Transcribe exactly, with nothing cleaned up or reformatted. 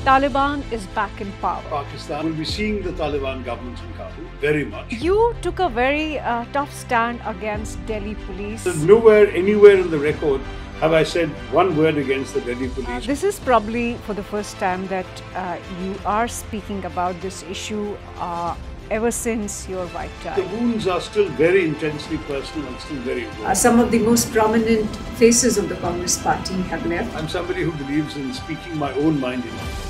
Taliban is back in power. Pakistan will be seeing the Taliban government in Kabul very much. You took a very uh, tough stand against Delhi police. Nowhere, anywhere in the record have I said one word against the Delhi police. Uh, this is probably for the first time that uh, you are speaking about this issue uh, ever since your white tie. The wounds are still very intensely personal and still very raw. Uh, some of the most prominent faces of the Congress party have left. I'm somebody who believes in speaking my own mind in